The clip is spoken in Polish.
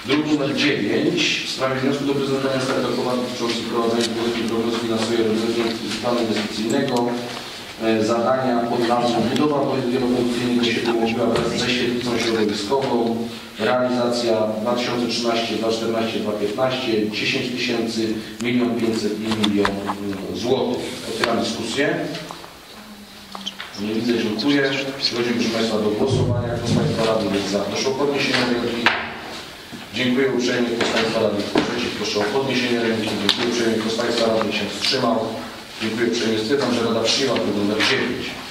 Druk nr 9 w sprawie wniosku do prezydenta miasta Krakowa dotyczących wprowadzenia polityki prognozy finansowej planu inwestycyjnego zadania pod nazwą budowa obiektu wieloprodukcyjnego ciepłowniczego wraz ze świetlicą środowiskową. Realizacja 2013, 2014, 2015 10 tysięcy, 1 500 000 i 1 000 000 złotych. Otwieram dyskusję. Nie widzę, dziękuję. Przechodzimy, proszę Państwa, do głosowania. Kto z Państwa radnych jest za? Proszę o podniesienie ręki. Dziękuję uprzejmie. Kto z Państwa radnych jest przeciw? Proszę o podniesienie ręki. Dziękuję uprzejmie. Kto z Państwa radnych się wstrzymał? Dziękuję uprzejmie. Stwierdzam, że Rada przyjęła druk nr 9.